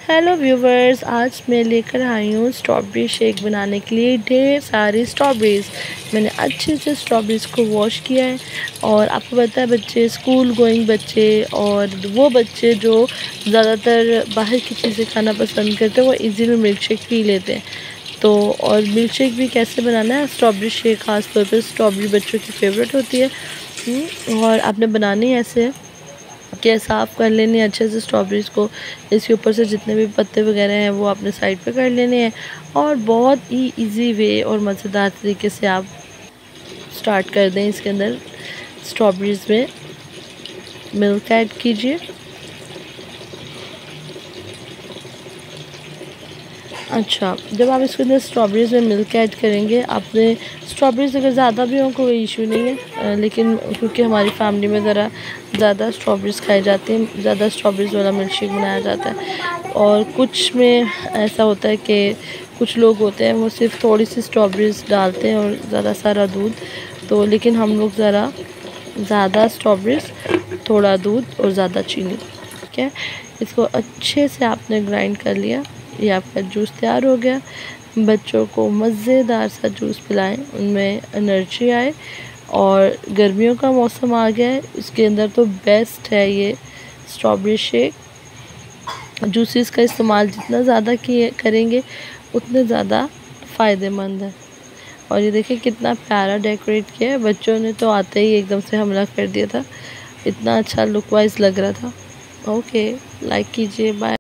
Hello viewers, आज मैं लेकर आई हूँ स्ट्रॉबेरी शेक बनाने के लिए ढेर सारी स्ट्रॉबेरीज़। मैंने अच्छे से स्ट्रॉबेरीज़ को वॉश किया है। और आपको पता है, बच्चे स्कूल गोइंग बच्चे और वो बच्चे जो ज़्यादातर बाहर की चीज़ें खाना पसंद करते हैं, वो इजीली मिल्क शेक पी लेते हैं। तो और मिल्क शेक भी कैसे बनाना है, स्ट्रॉबेरी शेक ख़ास तौर पर स्ट्रॉबेरी बच्चों की फेवरेट होती है। और आपने बनानी ऐसे कि साफ़ कर लेने अच्छे से स्ट्रॉबेरीज़ को। इसके ऊपर से जितने भी पत्ते वगैरह हैं वो आपने साइड पे कर लेने हैं। और बहुत ही इजी वे और मज़ेदार तरीके से आप स्टार्ट कर दें। इसके अंदर स्ट्रॉबेरीज़ में मिल्क ऐड कीजिए। अच्छा, जब आप इसके अंदर स्ट्रॉबेरीज़ में मिल्क ऐड करेंगे, आपने स्ट्रॉबेरीज़ अगर ज़्यादा भी हो कोई इशू नहीं है, लेकिन क्योंकि हमारी फैमिली में ज़रा ज़्यादा स्ट्रॉबेरीज़ खाई जाती हैं, ज़्यादा स्ट्रॉबेरीज़ वाला मिल्क शेक बनाया जाता है। और कुछ में ऐसा होता है कि कुछ लोग होते हैं वो सिर्फ थोड़ी सी स्ट्रॉबेरीज़ डालते हैं और ज़्यादा सारा दूध। तो लेकिन हम लोग ज़रा ज़्यादा स्ट्रॉबेरीज़, थोड़ा दूध और ज़्यादा चीनी, ठीक है। इसको अच्छे से आपने ग्राइंड कर लिया। ये आपका जूस तैयार हो गया। बच्चों को मज़ेदार सा जूस पिलाएं, उनमें एनर्जी आए। और गर्मियों का मौसम आ गया है, इसके अंदर तो बेस्ट है ये स्ट्रॉबेरी शेक। जूसेस का इस्तेमाल जितना ज़्यादा किए करेंगे उतने ज़्यादा फ़ायदेमंद है। और ये देखिए कितना प्यारा डेकोरेट किया है। बच्चों ने तो आते ही एकदम से हमला कर दिया था, इतना अच्छा लुक वाइज लग रहा था। ओके, लाइक कीजिए, बाय।